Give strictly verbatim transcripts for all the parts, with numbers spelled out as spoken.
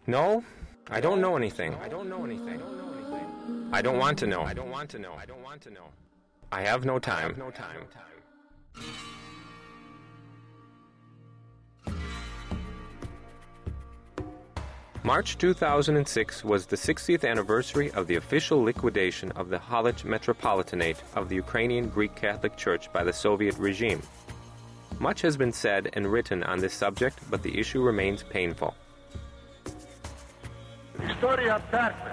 No, I don't know anything. I don't know anything. I don't want to know. I don't want to know. I don't want to know. I have no time. No time. March two thousand six was the sixtieth anniversary of the official liquidation of the Halych Metropolitanate of the Ukrainian Greek Catholic Church by the Soviet regime. Much has been said and written on this subject, but the issue remains painful. Історія церкви.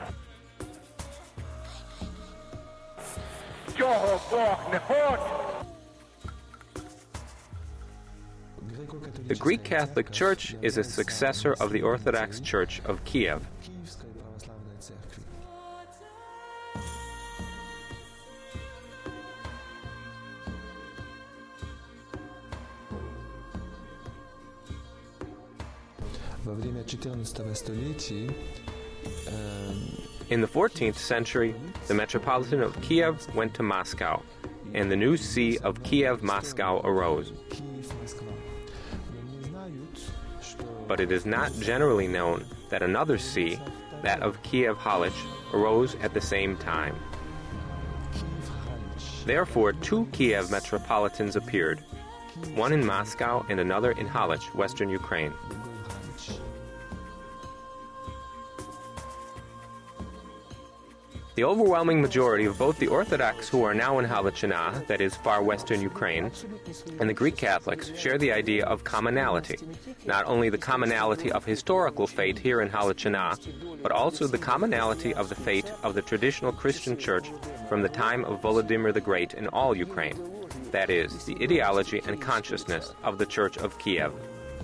Чого Бог не хоче? The Greek Catholic Church is a successor of the Orthodox Church of Kiev. In the fourteenth century, the Metropolitan of Kiev went to Moscow, and the new see of Kiev-Moscow arose. But it is not generally known that another see, that of Kiev-Halych, arose at the same time. Therefore, two Kiev metropolitans appeared, one in Moscow and another in Halych, western Ukraine. The overwhelming majority of both the Orthodox who are now in Halych, that is, far western Ukraine, and the Greek Catholics share the idea of commonality, not only the commonality of historical faith here in Halych, but also the commonality of the faith of the traditional Christian Church from the time of Volodymyr the Great in all Ukraine, that is, the ideology and consciousness of the Church of Kiev.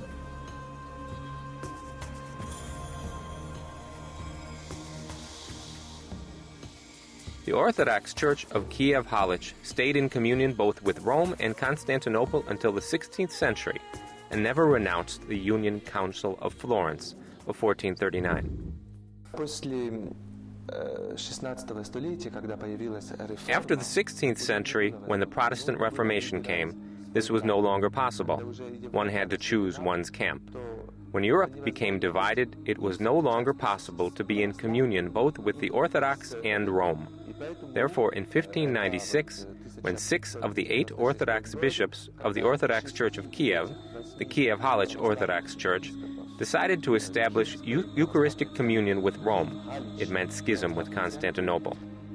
The Orthodox Church of Kiev-Halych stayed in communion both with Rome and Constantinople until the sixteenth century and never renounced the Union Council of Florence of fourteen thirty-nine. After the sixteenth century, when the Protestant Reformation came, this was no longer possible. One had to choose one's camp. When Europe became divided, it was no longer possible to be in communion both with the Orthodox and Rome. Therefore, in fifteen ninety-six, when six of the eight Orthodox bishops of the Orthodox Church of Kiev, the Kiev-Halych Orthodox Church, decided to establish Eu- Eucharistic communion with Rome, it meant schism with Constantinople.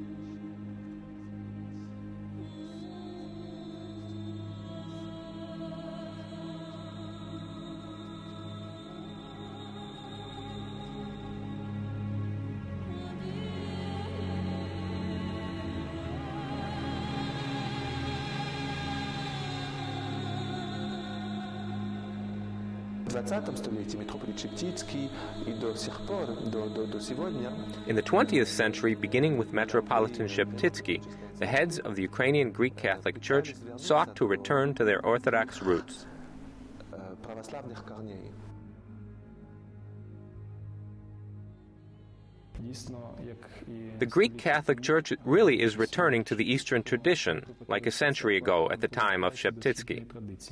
In the twentieth century, beginning with Metropolitan Sheptytsky, the heads of the Ukrainian Greek Catholic Church sought to return to their Orthodox roots. The Greek Catholic Church really is returning to the Eastern tradition, like a century ago at the time of Sheptytsky.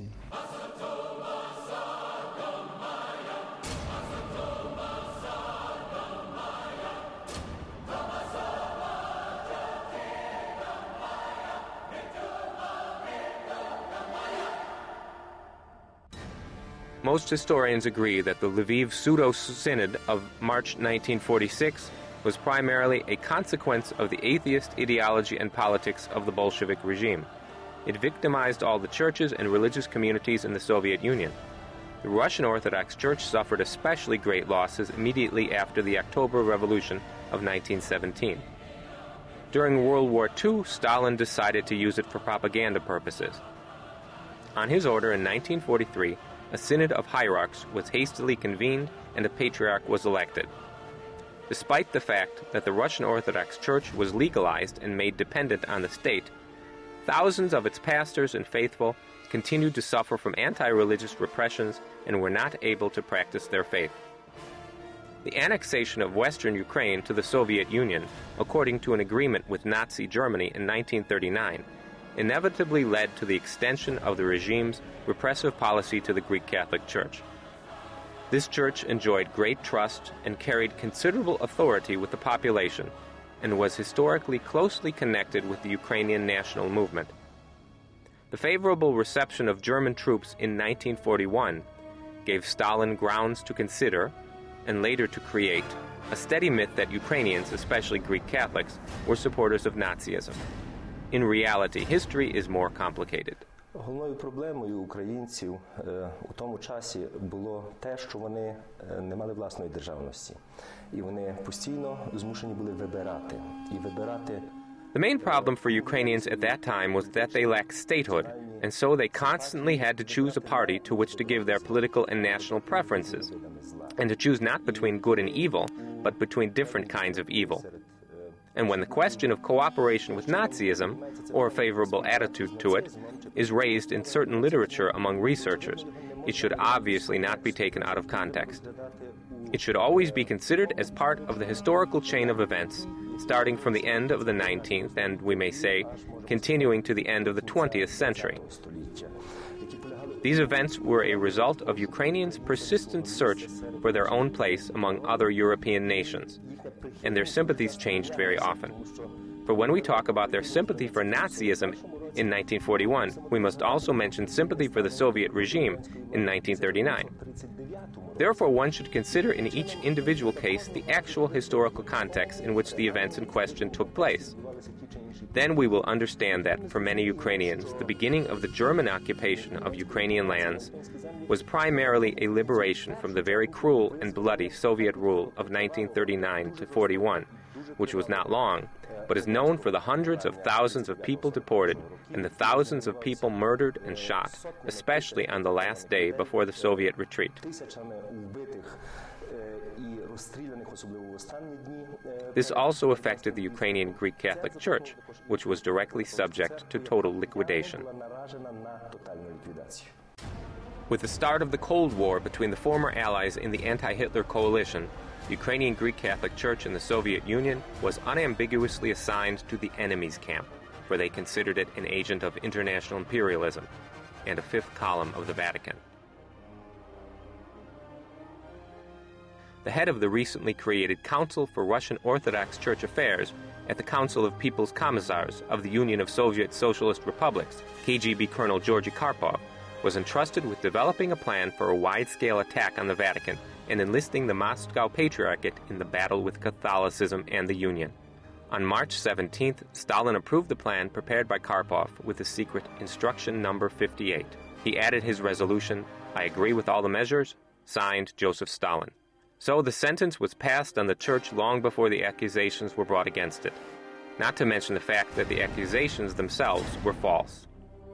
Most historians agree that the Lviv pseudo synod of March nineteen forty-six was primarily a consequence of the atheist ideology and politics of the Bolshevik regime. It victimized all the churches and religious communities in the Soviet Union. The Russian Orthodox Church suffered especially great losses immediately after the October Revolution of nineteen seventeen. During World War Two, Stalin decided to use it for propaganda purposes. On his order in nineteen forty-three, a synod of hierarchs was hastily convened and a patriarch was elected. Despite the fact that the Russian Orthodox Church was legalized and made dependent on the state, thousands of its pastors and faithful continued to suffer from anti-religious repressions and were not able to practice their faith. The annexation of Western Ukraine to the Soviet Union, according to an agreement with Nazi Germany in nineteen thirty-nine, inevitably led to the extension of the regime's repressive policy to the Greek Catholic Church. This church enjoyed great trust and carried considerable authority with the population, and was historically closely connected with the Ukrainian national movement. The favorable reception of German troops in nineteen forty-one gave Stalin grounds to consider, and later to create, a steady myth that Ukrainians, especially Greek Catholics, were supporters of Nazism. In reality, history is more complicated. Головною проблемою українців у тому часі було те, що вони не мали власної державності. І вони постійно змушені були вибирати. І вибирати. The main problem for Ukrainians at that time was that they lacked statehood, and so they constantly had to choose a party to which to give their political and national preferences, and to choose not between good and evil, but between different kinds of evil. And when the question of cooperation with Nazism, or a favorable attitude to it, is raised in certain literature among researchers, it should obviously not be taken out of context. It should always be considered as part of the historical chain of events, starting from the end of the nineteenth and, we may say, continuing to the end of the twentieth century. These events were a result of Ukrainians' persistent search for their own place among other European nations, and their sympathies changed very often. For when we talk about their sympathy for Nazism in nineteen forty-one, we must also mention sympathy for the Soviet regime in nineteen thirty-nine. Therefore, one should consider in each individual case the actual historical context in which the events in question took place. Then we will understand that, for many Ukrainians, the beginning of the German occupation of Ukrainian lands was primarily a liberation from the very cruel and bloody Soviet rule of nineteen thirty-nine to forty-one, which was not long, but is known for the hundreds of thousands of people deported and the thousands of people murdered and shot, especially on the last day before the Soviet retreat. This also affected the Ukrainian Greek Catholic Church, which was directly subject to total liquidation. With the start of the Cold War between the former allies in the anti-Hitler coalition, the Ukrainian Greek Catholic Church in the Soviet Union was unambiguously assigned to the enemy's camp, for they considered it an agent of international imperialism and a fifth column of the Vatican. The head of the recently created Council for Russian Orthodox Church Affairs at the Council of People's Commissars of the Union of Soviet Socialist Republics, K G B Colonel Georgy Karpov, was entrusted with developing a plan for a wide-scale attack on the Vatican and enlisting the Moscow Patriarchate in the battle with Catholicism and the Union. On March seventeenth, Stalin approved the plan prepared by Karpov with the secret Instruction Number fifty-eight. He added his resolution, "I agree with all the measures," signed Joseph Stalin. So the sentence was passed on the church long before the accusations were brought against it, not to mention the fact that the accusations themselves were false.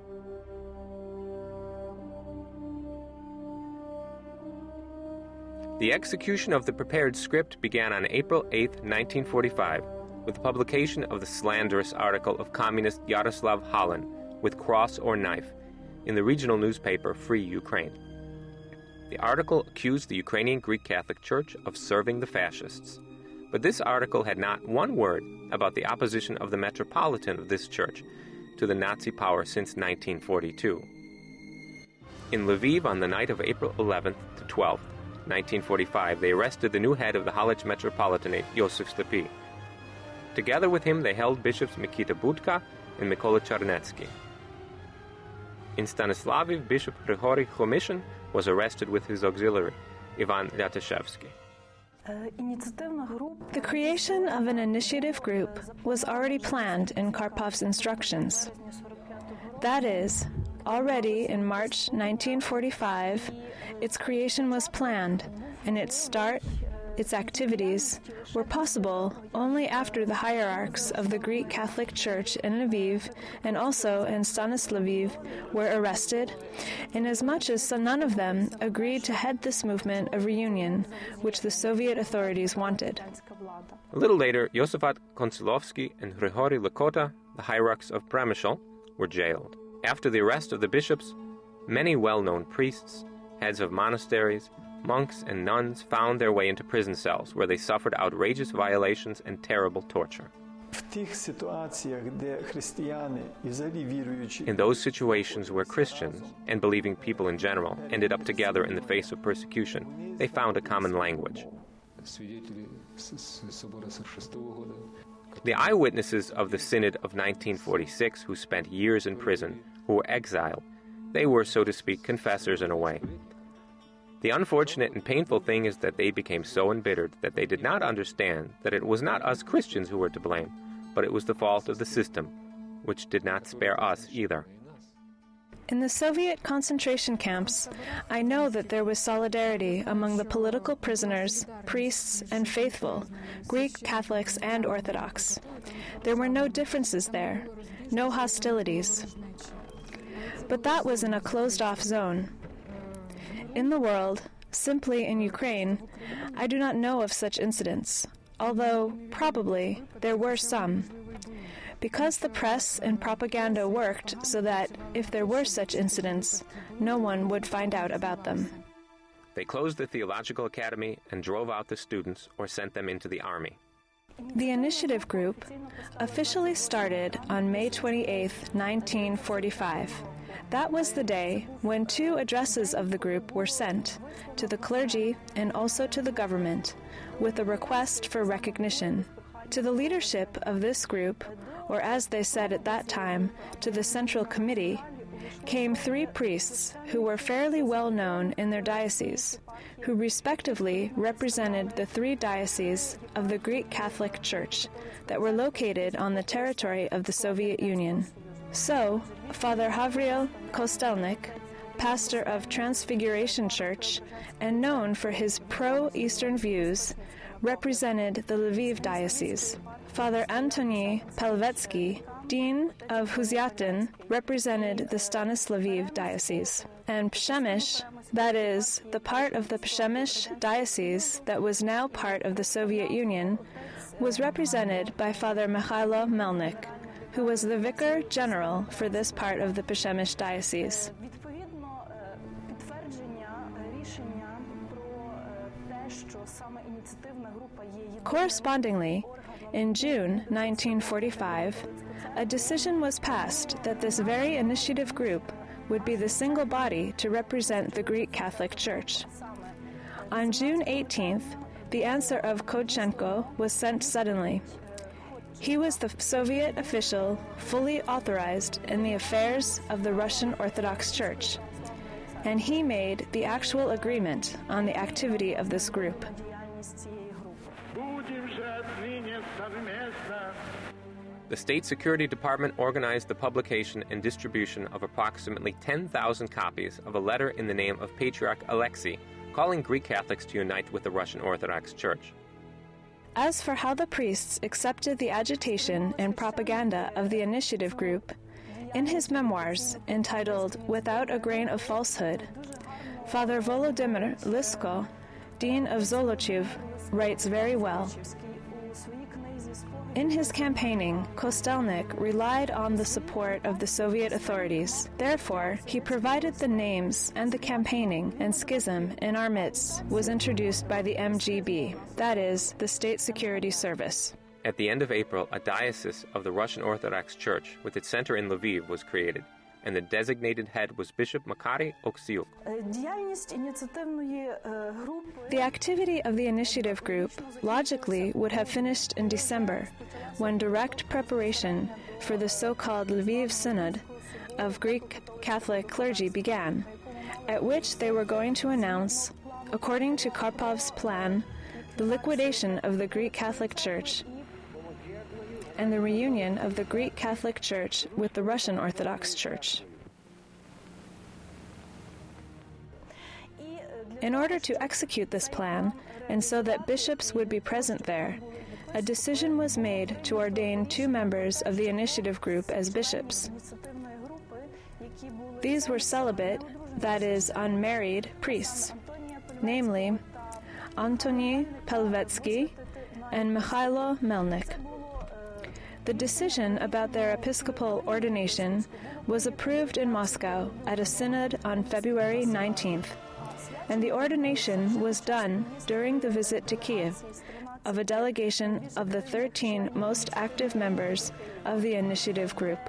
The execution of the prepared script began on April eighth, nineteen forty-five, with the publication of the slanderous article of communist Yaroslav Halin, with cross or knife, in the regional newspaper Free Ukraine. The article accused the Ukrainian Greek Catholic Church of serving the fascists, but this article had not one word about the opposition of the metropolitan of this church to the Nazi power since nineteen forty-two. In Lviv on the night of April eleventh to twelfth, nineteen forty-five, they arrested the new head of the Halych Metropolitanate, Yosef Stepy. Together with him, they held bishops Mikita Budka and Mykola Charnetsky. In Stanislavov, Bishop Grigory Khomyshin was arrested with his auxiliary, Ivan Lyatashevsky. The creation of an initiative group was already planned in Karpov's instructions. That is, already in March nineteen forty-five, its creation was planned, and its start, its activities, were possible only after the hierarchs of the Greek Catholic Church in Lviv and also in Stanislaviv were arrested, inasmuch as none of them agreed to head this movement of reunion, which the Soviet authorities wanted. A little later, Yosifat Kontsilovsky and Grigory Lakota, the hierarchs of Przemysl, were jailed. After the arrest of the bishops, many well-known priests, heads of monasteries, monks, and nuns found their way into prison cells where they suffered outrageous violations and terrible torture. In those situations where Christians, and believing people in general, ended up together in the face of persecution, they found a common language. The eyewitnesses of the Synod of nineteen forty-six, who spent years in prison, who were exiled, they were, so to speak, confessors in a way. The unfortunate and painful thing is that they became so embittered that they did not understand that it was not us Christians who were to blame, but it was the fault of the system, which did not spare us either. In the Soviet concentration camps, I know that there was solidarity among the political prisoners, priests, and faithful, Greek Catholics and Orthodox. There were no differences there, no hostilities. But that was in a closed-off zone. In the world, simply in Ukraine, I do not know of such incidents, although, probably, there were some. Because the press and propaganda worked so that, if there were such incidents, no one would find out about them. They closed the theological academy and drove out the students or sent them into the army. The initiative group officially started on May twenty-eighth, nineteen forty-five. That was the day when two addresses of the group were sent to the clergy and also to the government with a request for recognition. To the leadership of this group, or as they said at that time, to the Central Committee, came three priests who were fairly well known in their dioceses, who respectively represented the three dioceses of the Greek Catholic Church that were located on the territory of the Soviet Union. So, Father Havriel Kostelnik, pastor of Transfiguration Church and known for his pro-Eastern views, represented the Lviv diocese. Father Antoine Pelvetsky, dean of Huziatin, represented the Stanislaviv diocese. And Przemyśl, that is, the part of the Przemyśl diocese that was now part of the Soviet Union, was represented by Father Mikhailo Melnik, who was the vicar general for this part of the Przemyśl diocese. Correspondingly, in June nineteen forty-five, a decision was passed that this very initiative group would be the single body to represent the Greek Catholic Church. On June eighteenth, the answer of Kodchenko was sent suddenly. He was the Soviet official fully authorized in the affairs of the Russian Orthodox Church, and he made the actual agreement on the activity of this group. The State Security Department organized the publication and distribution of approximately ten thousand copies of a letter in the name of Patriarch Alexei, calling Greek Catholics to unite with the Russian Orthodox Church. As for how the priests accepted the agitation and propaganda of the initiative group, in his memoirs entitled Without a Grain of Falsehood, Father Volodymyr Lisko, dean of Zolochiv, writes very well. In his campaigning, Kostelnik relied on the support of the Soviet authorities. Therefore, he provided the names, and the campaigning and schism in our midst was introduced by the M G B, that is, the State Security Service. At the end of April, a diocese of the Russian Orthodox Church with its center in Lviv was created, and the designated head was Bishop Makary Oksiuk. The activity of the initiative group logically would have finished in December, when direct preparation for the so-called Lviv Synod of Greek Catholic clergy began, at which they were going to announce, according to Karpov's plan, the liquidation of the Greek Catholic Church and the reunion of the Greek Catholic Church with the Russian Orthodox Church. In order to execute this plan, and so that bishops would be present there, a decision was made to ordain two members of the initiative group as bishops. These were celibate, that is, unmarried, priests, namely Antoine Pelvetsky and Mikhailo Melnik. The decision about their episcopal ordination was approved in Moscow at a synod on February nineteenth, and the ordination was done during the visit to Kiev of a delegation of the thirteen most active members of the initiative group.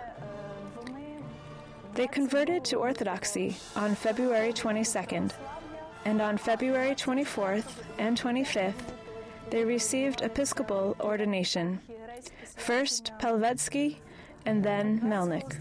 They converted to Orthodoxy on February twenty-second, and on February twenty-fourth and twenty-fifth, they received episcopal ordination, first Pelvetsky and then Melnik.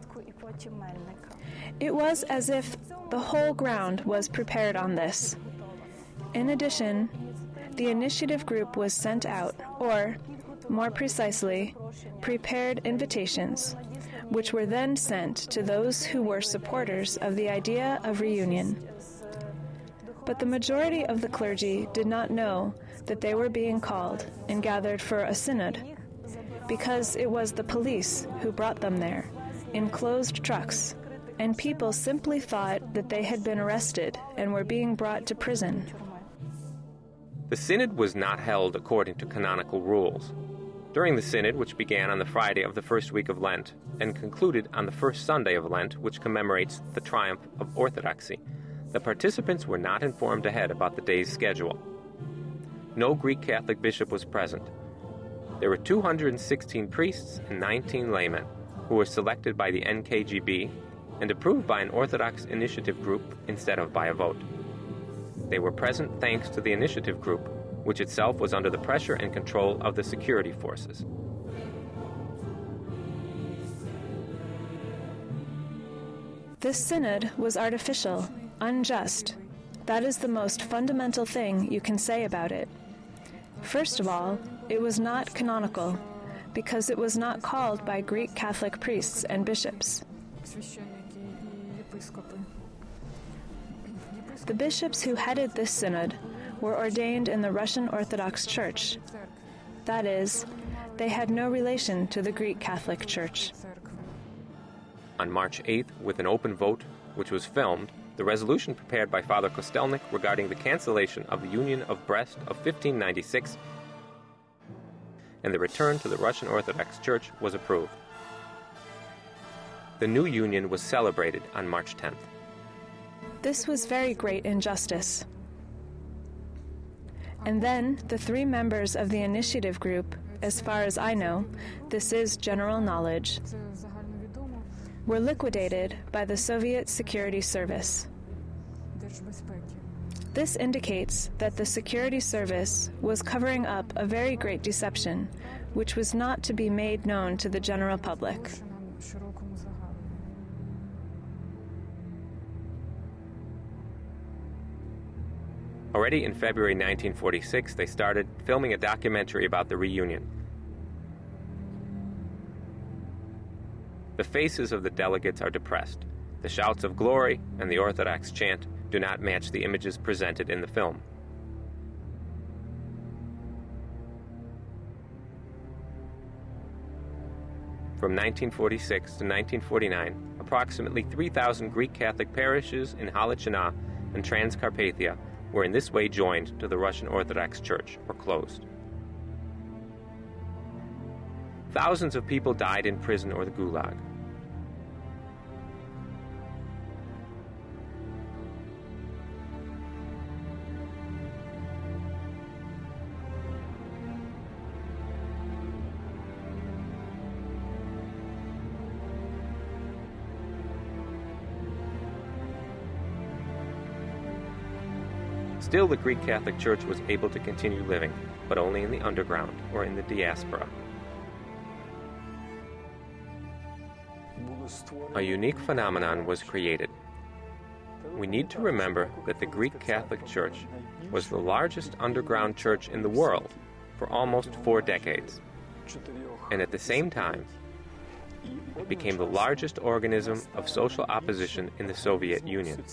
It was as if the whole ground was prepared on this. In addition, the initiative group was sent out, or, more precisely, prepared invitations, which were then sent to those who were supporters of the idea of reunion. But the majority of the clergy did not know that they were being called and gathered for a synod, because it was the police who brought them there, in closed trucks, and people simply thought that they had been arrested and were being brought to prison. The synod was not held according to canonical rules. During the synod, which began on the Friday of the first week of Lent and concluded on the first Sunday of Lent, which commemorates the triumph of Orthodoxy, the participants were not informed ahead about the day's schedule. No Greek Catholic bishop was present. There were two hundred sixteen priests and nineteen laymen, who were selected by the N K G B and approved by an Orthodox initiative group instead of by a vote. They were present thanks to the initiative group, which itself was under the pressure and control of the security forces. This synod was artificial, unjust. That is the most fundamental thing you can say about it. First of all, it was not canonical, because it was not called by Greek Catholic priests and bishops. The bishops who headed this synod were ordained in the Russian Orthodox Church. That is, they had no relation to the Greek Catholic Church. On March eighth, with an open vote, which was filmed, the resolution prepared by Father Kostelnik regarding the cancellation of the Union of Brest of fifteen ninety-six and the return to the Russian Orthodox Church was approved. The new union was celebrated on March tenth. This was very great injustice. And then the three members of the initiative group, as far as I know, this is general knowledge, were liquidated by the Soviet Security Service. This indicates that the security service was covering up a very great deception, which was not to be made known to the general public. Already in February nineteen forty-six, they started filming a documentary about the reunion. The faces of the delegates are depressed. The shouts of glory and the Orthodox chant do not match the images presented in the film. From nineteen forty-six to nineteen forty-nine, approximately three thousand Greek Catholic parishes in Halychina and Transcarpathia were in this way joined to the Russian Orthodox Church or closed. Thousands of people died in prison or the Gulag. Still, the Greek Catholic Church was able to continue living, but only in the underground or in the diaspora. A unique phenomenon was created. We need to remember that the Greek Catholic Church was the largest underground church in the world for almost four decades, and at the same time, it became the largest organism of social opposition in the Soviet Union.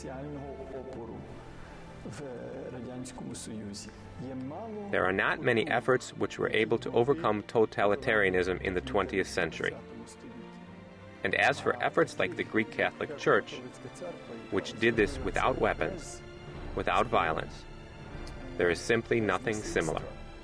There are not many efforts which were able to overcome totalitarianism in the twentieth century. And as for efforts like the Greek Catholic Church, which did this without weapons, without violence, there is simply nothing similar.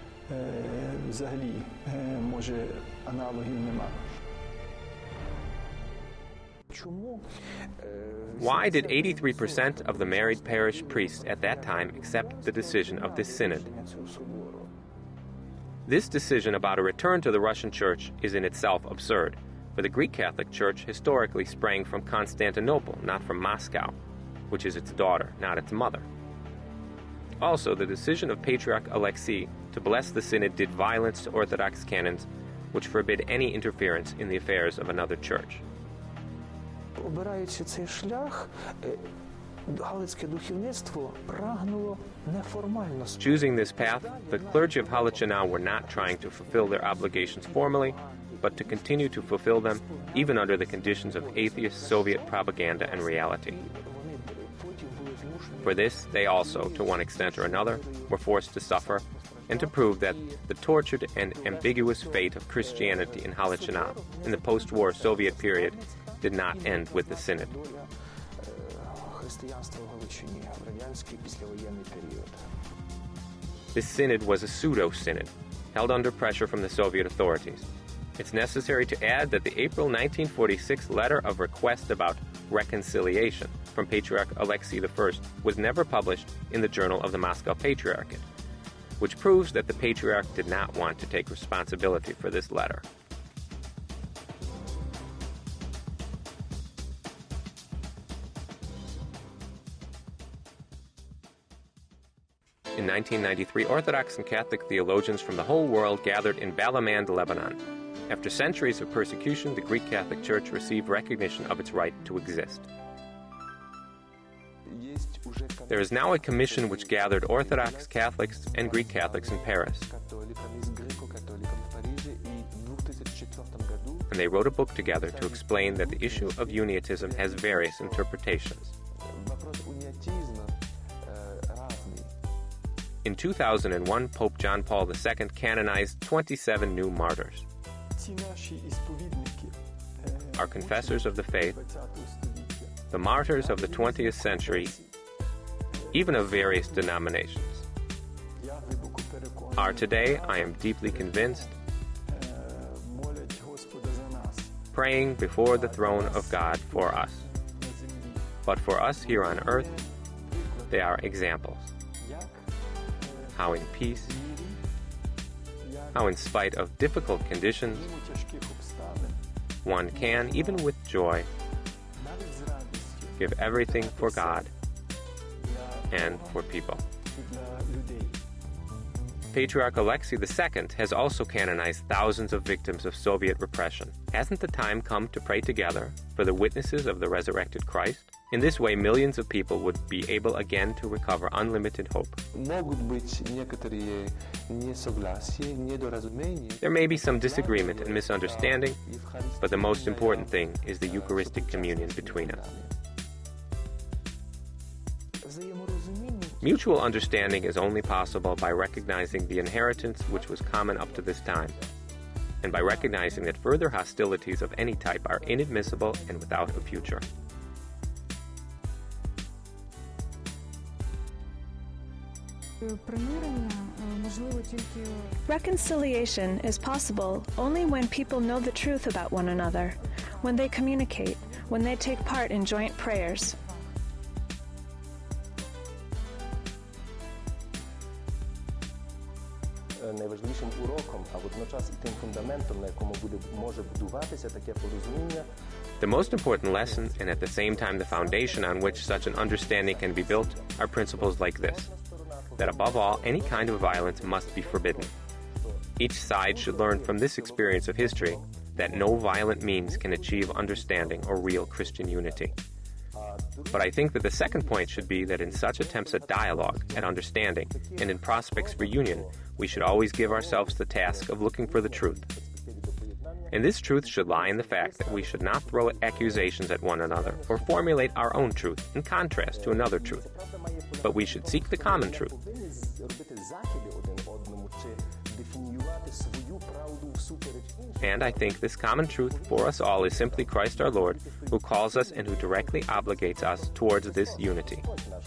Why did eighty-three percent of the married parish priests at that time accept the decision of this synod? This decision about a return to the Russian Church is in itself absurd, for the Greek Catholic Church historically sprang from Constantinople, not from Moscow, which is its daughter, not its mother. Also, the decision of Patriarch Alexei to bless the Synod did violence to Orthodox canons, which forbid any interference in the affairs of another church. Обираючи цей шлях, галицьке духовництво прагнуло неформальності. Choosing this path, the clergy of Halachina were not trying to fulfill their obligations formally, but to continue to fulfill them even under the conditions of atheist Soviet propaganda and reality. For this, they also, to one extent or another, were forced to suffer and to prove that the tortured and ambiguous fate of Christianity in Halachina in the post-war Soviet period did not end with the Synod. This Synod was a pseudo-synod, held under pressure from the Soviet authorities. It's necessary to add that the April nineteen forty-six letter of request about reconciliation from Patriarch Alexei the First was never published in the Journal of the Moscow Patriarchate, which proves that the Patriarch did not want to take responsibility for this letter. In nineteen ninety-three, Orthodox and Catholic theologians from the whole world gathered in Balamand, Lebanon. After centuries of persecution, the Greek Catholic Church received recognition of its right to exist. There is now a commission which gathered Orthodox, Catholics, and Greek Catholics in Paris. And they wrote a book together to explain that the issue of Uniatism has various interpretations. In two thousand one, Pope John Paul the Second canonized twenty-seven new martyrs. Our confessors of the faith, the martyrs of the twentieth century, even of various denominations, are today, I am deeply convinced, praying before the throne of God for us. But for us here on earth, they are examples. How in peace, how in spite of difficult conditions, one can, even with joy, give everything for God and for people. Patriarch Alexei the Second has also canonized thousands of victims of Soviet repression. Hasn't the time come to pray together for the witnesses of the resurrected Christ? In this way, millions of people would be able again to recover unlimited hope. There may be some disagreement and misunderstanding, but the most important thing is the Eucharistic communion between us. Mutual understanding is only possible by recognizing the inheritance which was common up to this time, and by recognizing that further hostilities of any type are inadmissible and without a future. Reconciliation is possible only when people know the truth about one another, when they communicate, when they take part in joint prayers. Найважливішим уроком, а водночас і тим фундаментом, на якому буде може будуватися таке порозуміння. The most important lesson, and at the same time the foundation on which such an understanding can be built, are principles like this: that above all, any kind of violence must be forbidden. Each side should learn from this experience of history that no violent means can achieve understanding or real Christian unity. But I think that the second point should be that in such attempts at dialogue, at understanding, and in prospects for union, we should always give ourselves the task of looking for the truth. And this truth should lie in the fact that we should not throw accusations at one another or formulate our own truth in contrast to another truth, but we should seek the common truth. And I think this common truth for us all is simply Christ our Lord, who calls us and who directly obligates us towards this unity.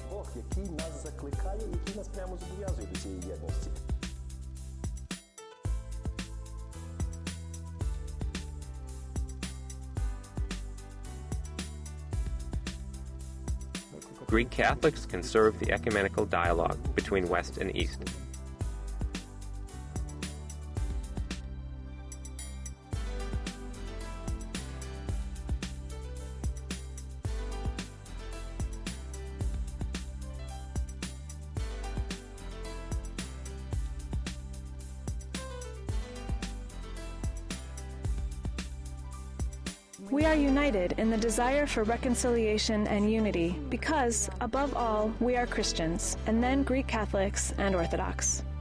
Greek Catholics can serve the ecumenical dialogue between West and East. We are united in the desire for reconciliation and unity because, above all, we are Christians, and then Greek Catholics and Orthodox.